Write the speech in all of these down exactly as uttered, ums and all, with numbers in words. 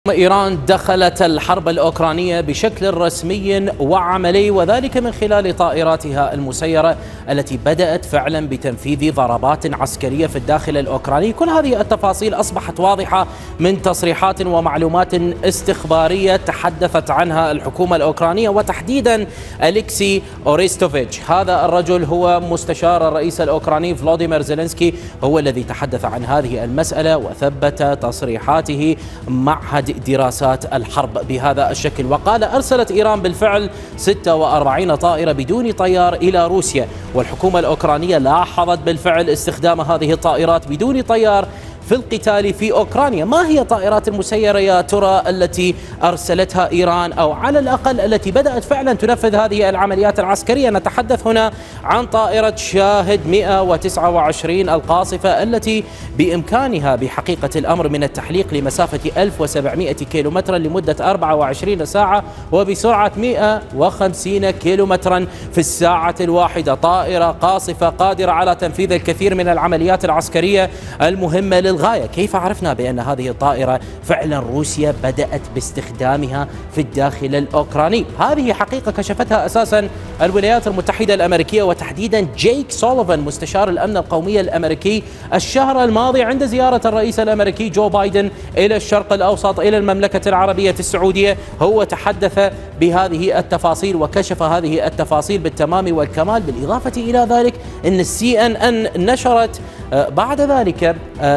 إيران دخلت الحرب الأوكرانية بشكل رسمي وعملي، وذلك من خلال طائراتها المسيرة التي بدأت فعلا بتنفيذ ضربات عسكرية في الداخل الأوكراني. كل هذه التفاصيل أصبحت واضحة من تصريحات ومعلومات استخبارية تحدثت عنها الحكومة الأوكرانية، وتحديدا أليكسي أوريستوفيتش. هذا الرجل هو مستشار الرئيس الأوكراني فلوديمير زيلينسكي، هو الذي تحدث عن هذه المسألة وثبت تصريحاته معهد دراسات الحرب بهذا الشكل. وقال أرسلت إيران بالفعل ستة وأربعين طائرة بدون طيار إلى روسيا، والحكومة الأوكرانية لاحظت بالفعل استخدام هذه الطائرات بدون طيار في القتال في أوكرانيا. ما هي الطائرات المسيرة يا ترى التي أرسلتها إيران، أو على الأقل التي بدأت فعلا تنفذ هذه العمليات العسكرية؟ نتحدث هنا عن طائرة شاهد مئة وتسعة وعشرين القاصفة، التي بإمكانها بحقيقة الأمر من التحليق لمسافة ألف وسبعمئة كيلومترا لمدة أربعة وعشرين ساعة وبسرعة مئة وخمسين كيلومترا في الساعة الواحدة. طائرة قاصفة قادرة على تنفيذ الكثير من العمليات العسكرية المهمة للغاية. كيف عرفنا بأن هذه الطائرة فعلا روسيا بدأت باستخدامها في الداخل الأوكراني؟ هذه حقيقة كشفتها أساسا الولايات المتحدة الأمريكية، وتحديدا جيك سوليفان مستشار الأمن القومي الأمريكي الشهر الماضي عند زيارة الرئيس الأمريكي جو بايدن إلى الشرق الأوسط إلى المملكة العربية السعودية. هو تحدث بهذه التفاصيل وكشف هذه التفاصيل بالتمام والكمال. بالإضافة إلى ذلك أن السي إن إن نشرت بعد ذلك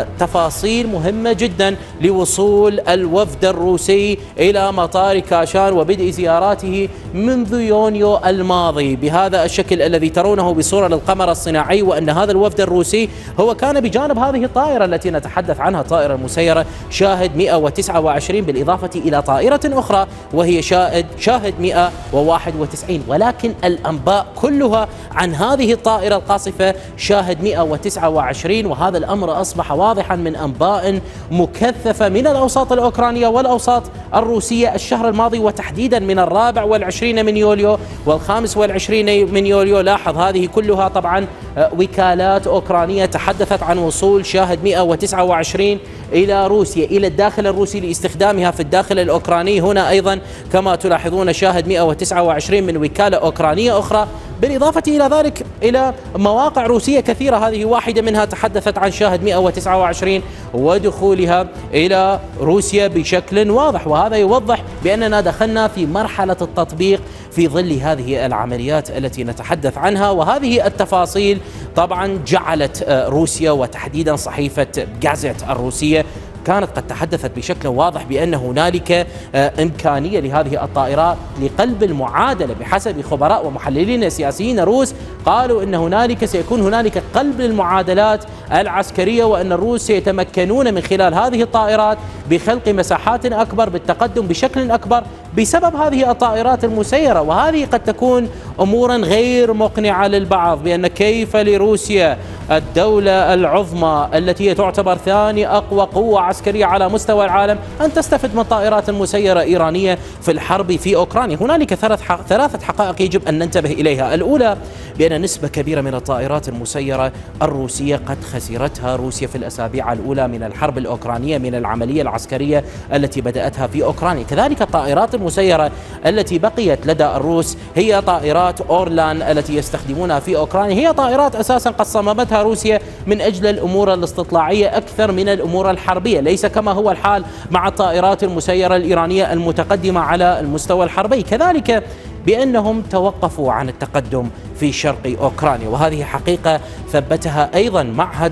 تفاصيل مهمة جدا لوصول الوفد الروسي إلى مطار كاشان وبدء زياراته منذ يونيو الماضي بهذا الشكل الذي ترونه بصورة للقمر الصناعي، وأن هذا الوفد الروسي هو كان بجانب هذه الطائرة التي نتحدث عنها، الطائرة المسيرة شاهد مئة وتسعة وعشرين، بالإضافة إلى طائرة أخرى وهي شاهد شاهد مئة وواحد وتسعين. ولكن الأنباء كلها عن هذه الطائرة القاصفة شاهد مئة وتسعة وعشرين، وهذا الأمر أصبح واضحا من أنباء مكثفة من الأوساط الأوكرانية والأوساط الروسية الشهر الماضي، وتحديدا من الرابع والعشرين من يوليو والخامس والعشرين من يوليو. لاحظ هذه كلها طبعا وكالات أوكرانية تحدثت عن وصول شاهد مئة وتسعة وعشرين إلى روسيا، إلى الداخل الروسي لاستخدامها في الداخل الأوكراني. هنا أيضا كما تلاحظون شاهد مئة وتسعة وعشرين من وكالة أوكرانية أخرى، بالإضافة إلى ذلك إلى مواقع روسية كثيرة. هذه واحدة منها تحدثت عن شاهد مئة وتسعة وعشرين ودخولها إلى روسيا بشكل واضح، وهذا يوضح بأننا دخلنا في مرحلة التطبيق في ظل هذه العمليات التي نتحدث عنها. وهذه التفاصيل طبعا جعلت روسيا وتحديدا صحيفة جازيت الروسية كانت قد تحدثت بشكل واضح بأن هنالك إمكانية لهذه الطائرات لقلب المعادلة. بحسب خبراء ومحللين سياسيين روس قالوا أن هنالك سيكون هنالك قلب للمعادلات العسكرية، وأن الروس سيتمكنون من خلال هذه الطائرات بخلق مساحات أكبر بالتقدم بشكل أكبر بسبب هذه الطائرات المسيرة. وهذه قد تكون أمورا غير مقنعة للبعض، بأن كيف لروسيا الدولة العظمى التي تعتبر ثاني أقوى قوة عسكرية على مستوى العالم أن تستفد من طائرات مسيرة إيرانية في الحرب في أوكرانيا؟ هنالك ثلاثة حقائق يجب أن ننتبه إليها. الأولى بأن نسبة كبيرة من الطائرات المسيرة الروسية قد خسرتها روسيا في الأسابيع الأولى من الحرب الأوكرانية، من العملية العسكرية التي بدأتها في أوكرانيا. كذلك الطائرات المسيرة التي بقيت لدى الروس هي طائرات أورلان التي يستخدمونها في أوكرانيا، هي طائرات أساسا قد صممتها روسيا من أجل الأمور الاستطلاعية أكثر من الأمور الحربية، ليس كما هو الحال مع الطائرات المسيرة الإيرانية المتقدمة على المستوى الحربي. كذلك بأنهم توقفوا عن التقدم في شرق أوكرانيا، وهذه حقيقة ثبتها أيضا معهد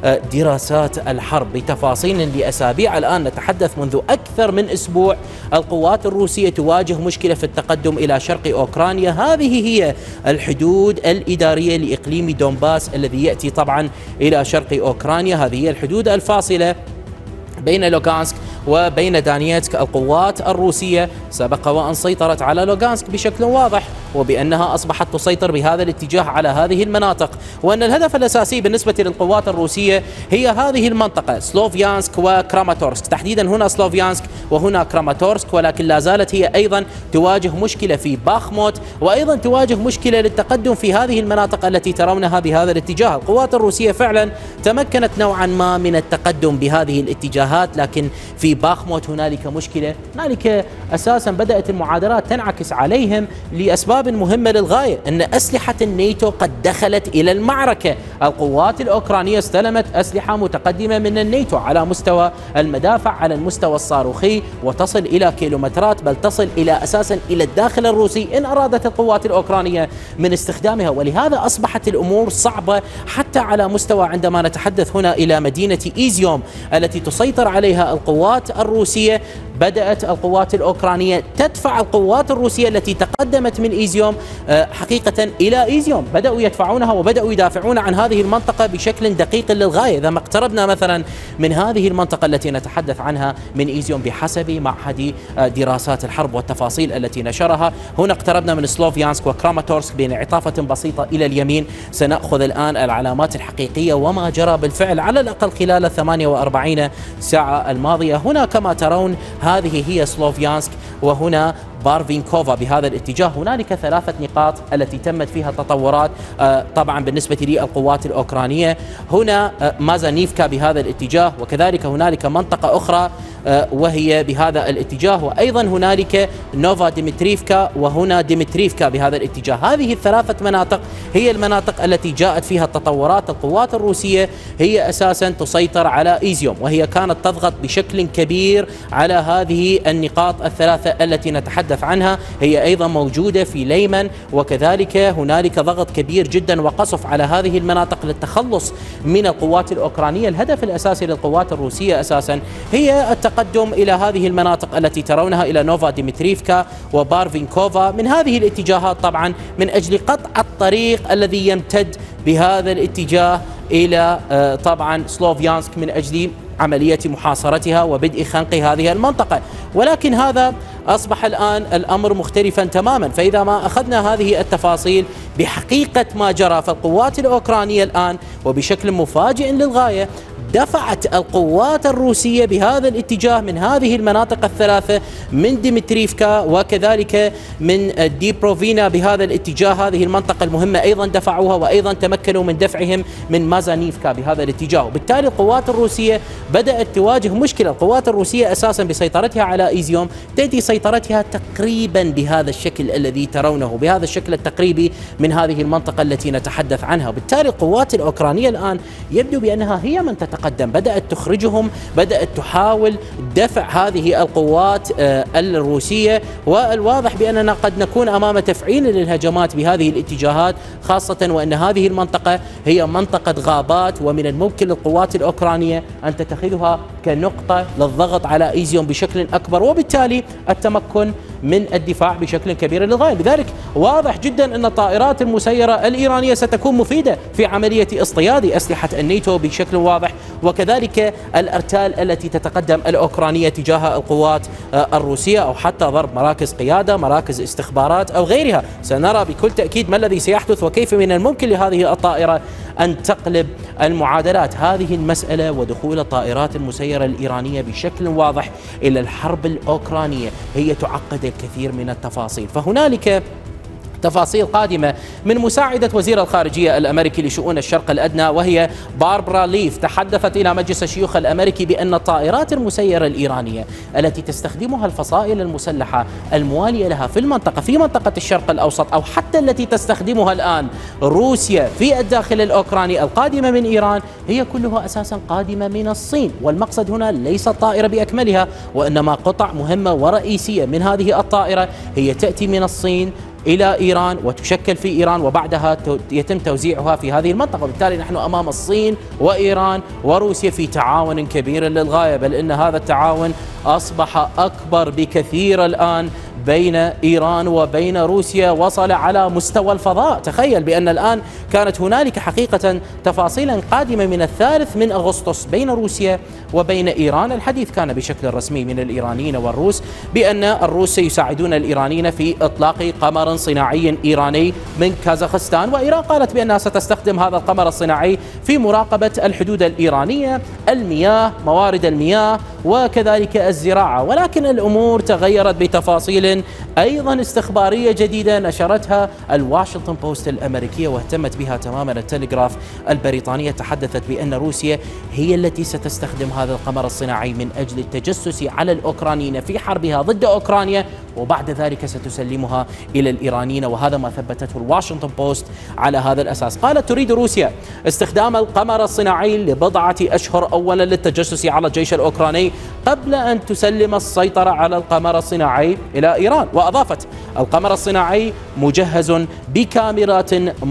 دراسات الحرب بتفاصيل لأسابيع. الآن نتحدث منذ أكثر من أسبوع القوات الروسية تواجه مشكلة في التقدم إلى شرق أوكرانيا. هذه هي الحدود الإدارية لإقليم دونباس الذي يأتي طبعا إلى شرق أوكرانيا. هذه هي الحدود الفاصلة بين لوغانسك وبين دانيتسك. القوات الروسية سبق وأن سيطرت على لوغانسك بشكل واضح، وبأنها أصبحت تسيطر بهذا الاتجاه على هذه المناطق، وأن الهدف الأساسي بالنسبة للقوات الروسية هي هذه المنطقة سلوفيانسك وكراماتورسك، تحديدا هنا سلوفيانسك وهنا كراماتورسك. ولكن لا زالت هي أيضا تواجه مشكلة في باخموت، وأيضا تواجه مشكلة للتقدم في هذه المناطق التي ترونها بهذا الاتجاه. القوات الروسية فعلا تمكنت نوعا ما من التقدم بهذه الاتجاهات، لكن في باخموت هنالك مشكلة، هنالك أساسا بدأت المعادلات تنعكس عليهم لأسباب مهمة للغاية، أن أسلحة الناتو قد دخلت إلى المعركة. القوات الأوكرانية استلمت أسلحة متقدمة من الناتو على مستوى المدافع، على المستوى الصاروخي، وتصل إلى كيلومترات، بل تصل إلى أساسا إلى الداخل الروسي إن أرادت القوات الأوكرانية من استخدامها. ولهذا أصبحت الأمور صعبة حتى على مستوى عندما نتحدث هنا إلى مدينة إيزيوم التي تسيطر عليها القوات الروسية. بدأت القوات الأوكرانية تدفع القوات الروسية التي تقدمت من إيزيوم حقيقة إلى إيزيوم، بدأوا يدفعونها وبدأوا يدافعون عن هذه المنطقة بشكل دقيق للغاية. إذا ما اقتربنا مثلا من هذه المنطقة التي نتحدث عنها من إيزيوم بحسب معهد دراسات الحرب والتفاصيل التي نشرها، هنا اقتربنا من سلوفيانسك وكراماتورسك بانعطافة بسيطة إلى اليمين. سنأخذ الآن العلامات الحقيقية وما جرى بالفعل على الأقل خلال الثمانية وأربعين ساعة الماضية. هنا كما ترون هذه هي سلوفيانسك، وهنا بارفينكوفا بهذا الاتجاه. هنالك ثلاثة نقاط التي تمت فيها تطورات طبعا بالنسبة للقوات الأوكرانية. هنا مازانيفكا بهذا الاتجاه، وكذلك هنالك منطقة أخرى وهي بهذا الاتجاه، وأيضا هنالك نوفا ديمتريفكا، وهنا ديمتريفكا بهذا الاتجاه. هذه الثلاثة مناطق هي المناطق التي جاءت فيها التطورات. القوات الروسية هي أساسا تسيطر على إيزيوم، وهي كانت تضغط بشكل كبير على هذه النقاط الثلاثة التي نتحدث عنها. هي أيضا موجودة في ليمن، وكذلك هنالك ضغط كبير جدا وقصف على هذه المناطق للتخلص من القوات الأوكرانية. الهدف الأساسي للقوات الروسية أساسا هي التقدم إلى هذه المناطق التي ترونها، إلى نوفا ديمتريفكا وبارفينكوفا من هذه الاتجاهات، طبعا من أجل قطع الطريق الذي يمتد بهذا الاتجاه إلى طبعا سلوفيانسك من أجل عملية محاصرتها وبدء خنق هذه المنطقة. ولكن هذا أصبح الآن الأمر مختلفا تماما. فإذا ما أخذنا هذه التفاصيل بحقيقة ما جرى، فالقوات الأوكرانية الآن وبشكل مفاجئ للغاية دفعت القوات الروسية بهذا الاتجاه من هذه المناطق الثلاثة، من ديمتريفكا وكذلك من ديبروفينا بهذا الاتجاه. هذه المنطقة المهمة أيضا دفعوها، وأيضا تمكنوا من دفعهم من مازانيفكا بهذا الاتجاه. وبالتالي القوات الروسية بدأت تواجه مشكلة. القوات الروسية أساسا بسيطرتها على إيزيوم تأتي سيطرتها تقريبا بهذا الشكل الذي ترونه، بهذا الشكل التقريبي من هذه المنطقة التي نتحدث عنها. وبالتالي القوات الأوكرانية الآن يبدو بأنها هي من تتقدم، بدأت تخرجهم، بدأت تحاول دفع هذه القوات الروسية. والواضح بأننا قد نكون أمام تفعيل للهجمات بهذه الاتجاهات، خاصة وأن هذه المنطقة هي منطقة غابات، ومن الممكن للقوات الأوكرانية أن تتخذها كنقطة للضغط على إيزيوم بشكل أكبر، وبالتالي التمكن من الدفاع بشكل كبير للغاية. لذلك واضح جدا أن الطائرات المسيرة الإيرانية ستكون مفيدة في عملية اصطياد أسلحة الناتو بشكل واضح، وكذلك الأرتال التي تتقدم الأوكرانية تجاه القوات الروسية، أو حتى ضرب مراكز قيادة، مراكز استخبارات أو غيرها. سنرى بكل تأكيد ما الذي سيحدث وكيف من الممكن لهذه الطائرة أن تقلب المعادلات. هذه المسألة ودخول الطائرات المسيرة الإيرانية بشكل واضح إلى الحرب الأوكرانية هي تعقد الكثير من التفاصيل. فهنالك تفاصيل قادمة من مساعدة وزير الخارجية الأمريكي لشؤون الشرق الأدنى، وهي باربرا ليف، تحدثت إلى مجلس الشيوخ الأمريكي بأن الطائرات المسيرة الإيرانية التي تستخدمها الفصائل المسلحة الموالية لها في المنطقة في منطقة الشرق الأوسط، أو حتى التي تستخدمها الآن روسيا في الداخل الأوكراني القادمة من إيران، هي كلها أساسا قادمة من الصين. والمقصد هنا ليس الطائرة بأكملها، وإنما قطع مهمة ورئيسية من هذه الطائرة هي تأتي من الصين إلى إيران وتشكل في إيران، وبعدها يتم توزيعها في هذه المنطقة. وبالتالي نحن أمام الصين وإيران وروسيا في تعاون كبير للغاية، بل إن هذا التعاون أصبح أكبر بكثير الآن بين إيران وبين روسيا، وصل على مستوى الفضاء. تخيل بأن الآن كانت هنالك حقيقة تفاصيلا قادمة من الثالث من أغسطس بين روسيا وبين إيران. الحديث كان بشكل رسمي من الإيرانيين والروس بأن الروس سيساعدون الإيرانيين في إطلاق قمر صناعي إيراني من كازاخستان، وإيران قالت بأنها ستستخدم هذا القمر الصناعي في مراقبة الحدود الإيرانية، المياه، موارد المياه، وكذلك الزراعة. ولكن الأمور تغيرت بتفاصيل أيضا استخبارية جديدة نشرتها الواشنطن بوست الأمريكية واهتمت بها تماما التلغراف البريطانية، تحدثت بأن روسيا هي التي ستستخدم هذا القمر الصناعي من أجل التجسس على الأوكرانيين في حربها ضد أوكرانيا، وبعد ذلك ستسلمها إلى الإيرانيين، وهذا ما ثبتته الواشنطن بوست على هذا الأساس. قالت تريد روسيا استخدام القمر الصناعي لبضعة أشهر أولا للتجسس على الجيش الأوكراني قبل أن تسلم السيطرة على القمر الصناعي إلى إيران. وأضافت القمر الصناعي مجهز بكاميرات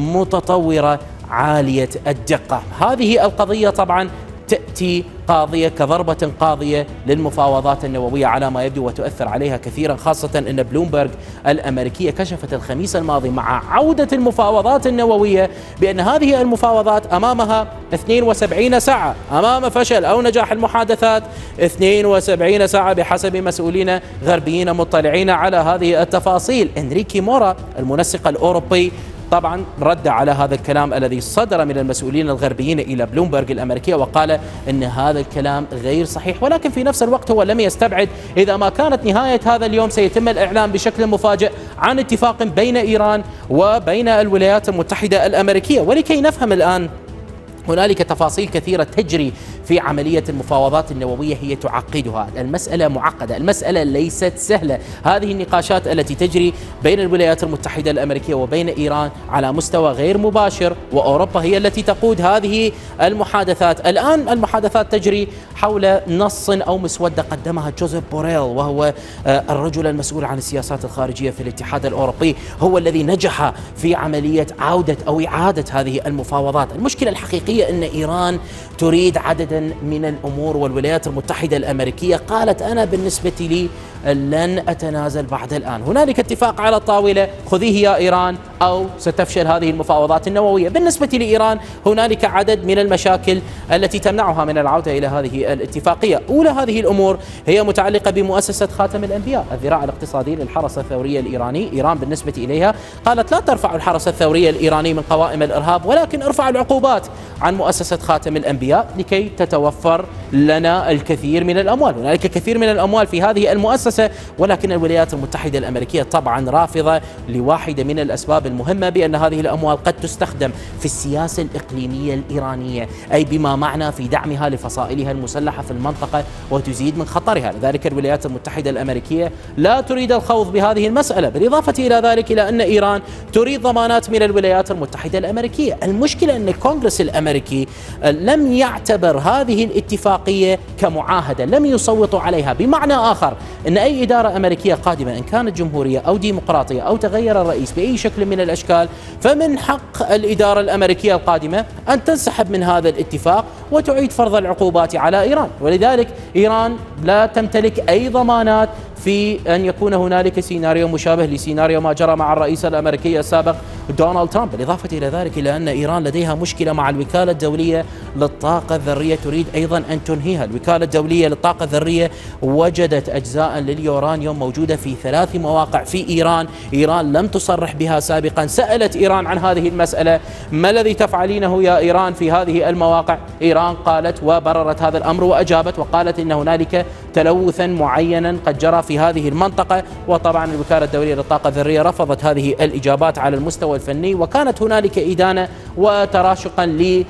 متطورة عالية الدقة. هذه القضية طبعا تأتي قاضية كضربة قاضية للمفاوضات النووية على ما يبدو، وتؤثر عليها كثيرا، خاصة أن بلومبرغ الأمريكية كشفت الخميس الماضي مع عودة المفاوضات النووية بأن هذه المفاوضات أمامها اثنين وسبعين ساعة، أمام فشل أو نجاح المحادثات اثنين وسبعين ساعة بحسب مسؤولين غربيين مطلعين على هذه التفاصيل. إنريكي مورا المنسق الأوروبي طبعا رد على هذا الكلام الذي صدر من المسؤولين الغربيين إلى بلومبرغ الأمريكية، وقال أن هذا الكلام غير صحيح، ولكن في نفس الوقت هو لم يستبعد إذا ما كانت نهاية هذا اليوم سيتم الإعلان بشكل مفاجئ عن اتفاق بين إيران وبين الولايات المتحدة الأمريكية. ولكي نفهم الآن، هنالك تفاصيل كثيرة تجري في عملية المفاوضات النووية هي تعقدها. المسألة معقدة، المسألة ليست سهلة. هذه النقاشات التي تجري بين الولايات المتحدة الأمريكية وبين إيران على مستوى غير مباشر، وأوروبا هي التي تقود هذه المحادثات. الآن المحادثات تجري حول نص أو مسودة قدمها جوزيف بوريل، وهو الرجل المسؤول عن السياسات الخارجية في الاتحاد الأوروبي، هو الذي نجح في عملية عودة أو إعادة هذه المفاوضات. المشكلة الحقيقية أن إيران تريد عددا من الأمور، والولايات المتحدة الأمريكية قالت أنا بالنسبة لي لن أتنازل بعد الآن. هنالك اتفاق على الطاولة، خذيه يا إيران أو ستفشل هذه المفاوضات النووية. بالنسبة لإيران هنالك عدد من المشاكل التي تمنعها من العودة إلى هذه الاتفاقية. أولى هذه الأمور هي متعلقة بمؤسسة خاتم الأنبياء، الذراع الاقتصادي للحرس الثوري الإيراني. إيران بالنسبة إليها قالت لا ترفع الحرس الثوري الإيراني من قوائم الإرهاب، ولكن ارفع العقوبات عن مؤسسة خاتم الأنبياء لكي تتوفر لنا الكثير من الأموال. هنالك كثير من الأموال في هذه المؤسسة، ولكن الولايات المتحدة الأمريكية طبعا رافضة لواحدة من الأسباب المهمة، بأن هذه الأموال قد تستخدم في السياسة الإقليمية الإيرانية، أي بما معنى في دعمها لفصائلها المسلحة في المنطقة وتزيد من خطرها. لذلك الولايات المتحدة الأمريكية لا تريد الخوض بهذه المسألة، بالإضافة إلى ذلك إلى أن إيران تريد ضمانات من الولايات المتحدة الأمريكية. المشكلة أن الكونغرس الأمريكي لم يعتبر هذه الاتفاقية كمعاهدة، لم يصوتوا عليها. بمعنى آخر أن أي إدارة أمريكية قادمة إن كانت جمهورية أو ديمقراطية أو تغير الرئيس بأي شكل من الأشكال، فمن حق الإدارة الأمريكية القادمة أن تنسحب من هذا الاتفاق وتعيد فرض العقوبات على إيران. ولذلك إيران لا تمتلك أي ضمانات في أن يكون هنالك سيناريو مشابه لسيناريو ما جرى مع الرئيس الأمريكي السابق دونالد ترامب. بالإضافة إلى ذلك إلى أن إيران لديها مشكلة مع الوكالة الدولية للطاقة الذرية، تريد أيضا أن تنهيها. الوكالة الدولية للطاقة الذرية وجدت أجزاء لليورانيوم موجودة في ثلاث مواقع في إيران، إيران لم تصرح بها سابقا. سألت إيران عن هذه المسألة، ما الذي تفعلينه يا إيران في هذه المواقع؟ إيران قالت وبررت هذا الأمر وأجابت وقالت إن هنالك تلوثا معينا قد جرى في هذه المنطقة، وطبعا الوكالة الدولية للطاقة الذرية رفضت هذه الإجابات على المستوى الفني، وكانت هنالك إدانة وتراشقا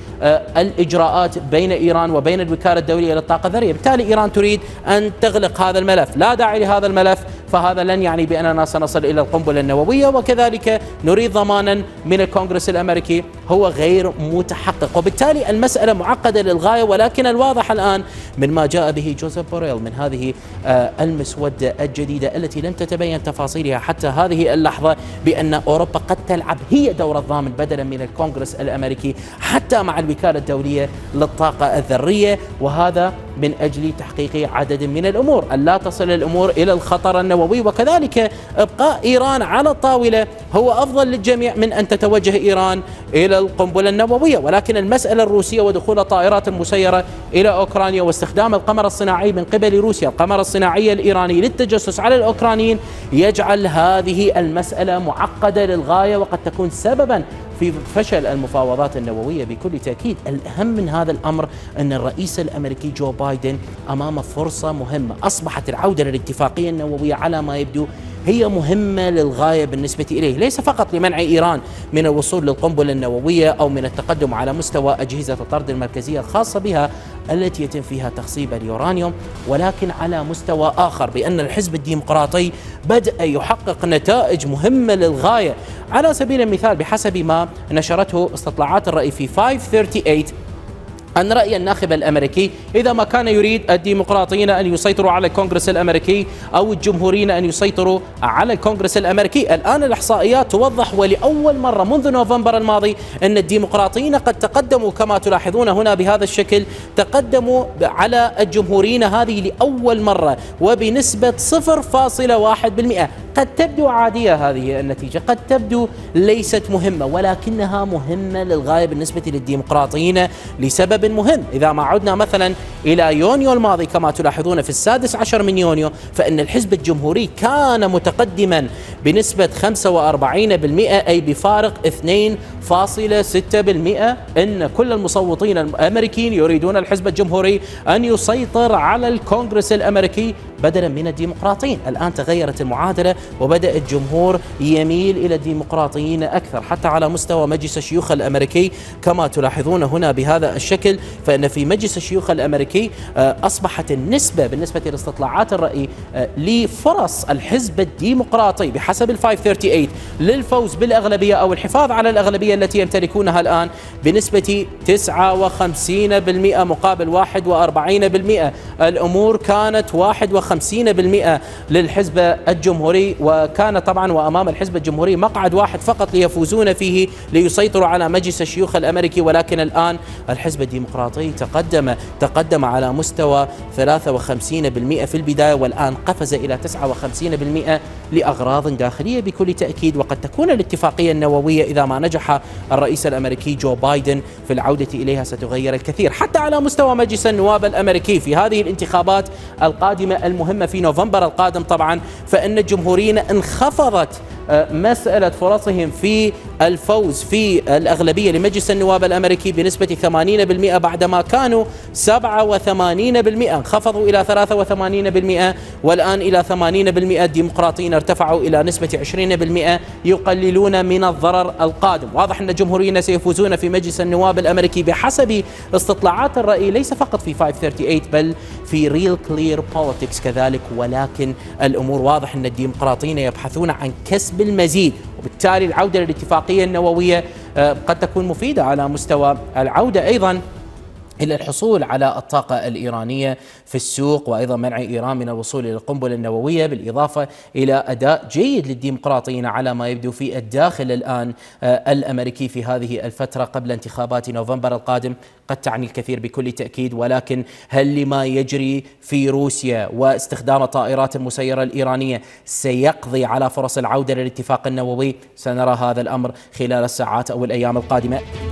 للإجراءات بين إيران وبين الوكالة الدولية للطاقة الذرية. بالتالي إيران تريد أن تغلق هذا الملف، لا داعي لهذا الملف، فهذا لن يعني بأننا سنصل إلى القنبلة النووية. وكذلك نريد ضمانا من الكونغرس الأمريكي هو غير متحقق، وبالتالي المسألة معقدة للغاية. ولكن الواضح الآن من ما جاء به جوزيف بوريل من هذه المسودة الجديدة التي لم تتبين تفاصيلها حتى هذه اللحظة، بأن أوروبا قد تلعب هي دور الضامن بدلا من الكونغرس الأمريكي حتى مع الوكالة الدولية للطاقة الذرية، وهذا من أجل تحقيق عدد من الأمور، أن لا تصل الأمور إلى الخطر النووي. وكذلك إبقاء إيران على الطاولة هو أفضل للجميع من أن تتوجه إيران إلى القنبلة النووية. ولكن المسألة الروسية ودخول الطائرات المسيرة إلى أوكرانيا واستخدام القمر الصناعي من قبل روسيا، القمر الصناعي الإيراني للتجسس على الأوكرانيين، يجعل هذه المسألة معقدة للغاية، وقد تكون سببا في فشل المفاوضات النووية بكل تأكيد. الأهم من هذا الأمر أن الرئيس الأمريكي جو بايدن أمام فرصة مهمة. أصبحت العودة للاتفاقية النووية على ما يبدو هي مهمة للغاية بالنسبة إليه، ليس فقط لمنع إيران من الوصول للقنبلة النووية أو من التقدم على مستوى أجهزة الطرد المركزية الخاصة بها التي يتم فيها تخصيب اليورانيوم، ولكن على مستوى آخر بأن الحزب الديمقراطي بدأ يحقق نتائج مهمة للغاية. على سبيل المثال بحسب ما نشرته استطلاعات الرأي في خمسمئة وثمانية وثلاثين أن رأي الناخب الأمريكي إذا ما كان يريد الديمقراطيين أن يسيطروا على الكونغرس الأمريكي أو الجمهوريين أن يسيطروا على الكونغرس الأمريكي، الآن الإحصائيات توضح ولأول مرة منذ نوفمبر الماضي أن الديمقراطيين قد تقدموا كما تلاحظون هنا بهذا الشكل، تقدموا على الجمهوريين هذه لأول مرة وبنسبة صفر فاصلة واحد بالمئة. قد تبدو عادية هذه النتيجة، قد تبدو ليست مهمة، ولكنها مهمة للغاية بالنسبة للديمقراطيين لسبب مهم. إذا ما عدنا مثلا إلى يونيو الماضي كما تلاحظون في السادس عشر من يونيو، فإن الحزب الجمهوري كان متقدما بنسبة خمسة وأربعين بالمئة، أي بفارق اثنين فاصلة ستة بالمئة. إن كل المصوتين الأمريكيين يريدون الحزب الجمهوري أن يسيطر على الكونغرس الأمريكي بدلا من الديمقراطيين. الآن تغيرت المعادلة وبدأ الجمهور يميل إلى الديمقراطيين أكثر، حتى على مستوى مجلس الشيوخ الأمريكي كما تلاحظون هنا بهذا الشكل. فإن في مجلس الشيوخ الأمريكي أصبحت النسبة بالنسبة لاستطلاعات الرأي لفرص الحزب الديمقراطي بحسب ال خمسمئة وثمانية وثلاثين للفوز بالأغلبية أو الحفاظ على الأغلبية التي يمتلكونها الآن بنسبة تسعة وخمسين بالمئة مقابل واحد وأربعين بالمئة. الأمور كانت واحد وخمسين بالمئة للحزب الجمهوري، وكان طبعا وأمام الحزب الجمهوري مقعد واحد فقط ليفوزون فيه ليسيطروا على مجلس الشيوخ الأمريكي، ولكن الآن الحزب الديمقراطي تقدم تقدم على مستوى ثلاثة وخمسين بالمئة في البداية، والآن قفز إلى تسعة وخمسين بالمئة لأغراض داخلية بكل تأكيد. وقد تكون الاتفاقية النووية إذا ما نجح الرئيس الأمريكي جو بايدن في العودة إليها ستغير الكثير، حتى على مستوى مجلس النواب الأمريكي في هذه الانتخابات القادمة المهمة في نوفمبر القادم. طبعا فإن الجمهوريين انخفضت مسألة فرصهم في الفوز في الأغلبية لمجلس النواب الأمريكي بنسبة ثمانين بالمئة بعدما كانوا سبعة وثمانين بالمئة، انخفضوا إلى ثلاثة وثمانين بالمئة والآن إلى ثمانين بالمئة. الديمقراطيين ارتفعوا إلى نسبة عشرين بالمئة يقللون من الضرر القادم. واضح أن الجمهوريين سيفوزون في مجلس النواب الأمريكي بحسب استطلاعات الرأي، ليس فقط في خمسمئة وثمانية وثلاثين بل في ريل كلير بوليتكس كذلك. ولكن الأمور واضح أن الديمقراطيين يبحثون عن كسب المزيد، وبالتالي العودة للاتفاقية النووية قد تكون مفيدة على مستوى العودة أيضا إلى الحصول على الطاقة الإيرانية في السوق، وأيضا منع إيران من الوصول إلى القنبلة النووية، بالإضافة إلى أداء جيد للديمقراطيين على ما يبدو في الداخل الآن الأمريكي في هذه الفترة قبل انتخابات نوفمبر القادم. قد تعني الكثير بكل تأكيد، ولكن هل لما يجري في روسيا واستخدام الطائرات المسيرة الإيرانية سيقضي على فرص العودة للاتفاق النووي؟ سنرى هذا الأمر خلال الساعات أو الأيام القادمة.